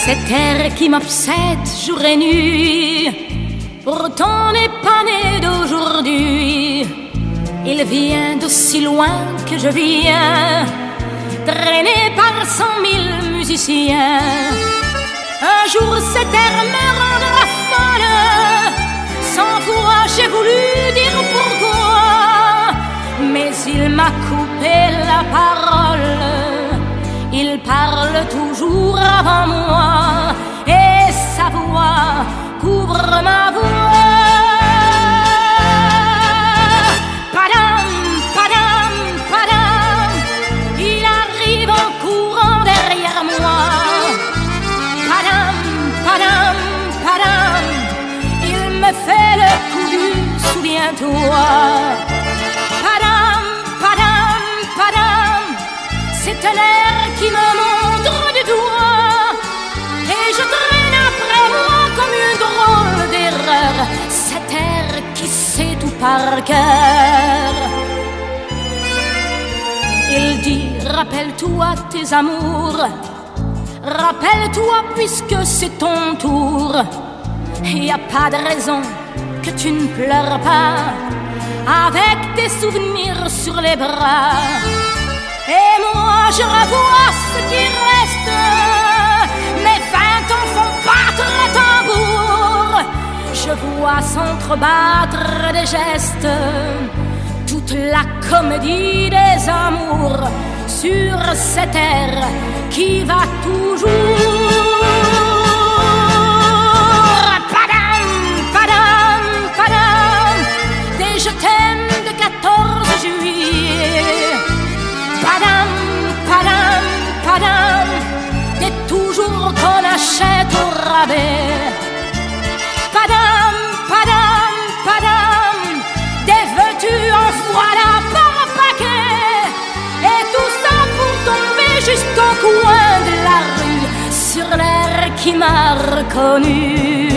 Cet air qui m'obsède jour et nuit, pourtant n'est pas né d'aujourd'hui. Il vient d'aussi loin que je viens, traîné par 100 000 musiciens. Un jour cet air me rendra folle, 100 fois j'ai voulu dire pourquoi, mais il m'a coupé la parole. Il parle toujours avant moi et sa voix couvre ma voix. Padam, padam, padam, il arrive en courant derrière moi. Padam, padam, padam, il me fait le coup du souviens-toi. Padam, padam, padam, c'est un air qui me montre du doigt et je traîne après moi comme une drôle d'erreur cet air qui sait tout par cœur. Il dit rappelle-toi tes amours, rappelle-toi puisque c'est ton tour. Y a pas de raison que tu ne pleures pas avec tes souvenirs sur les bras. Et moi je revois ce qui reste, mes 20 ans font battre le tambour. Je vois s'entrebattre des gestes, toute la comédie des amours sur cet air qui va toujours. Padam, padam, padam, des je t'aime de 14 juillet. Padam, padam, padam, des toujours qu'on achète au rabais. Padam, padam, padam, des vêtus en voilà par paquet. Et tout ça pour tomber juste au coin de la rue sur l'air qui m'a reconnu.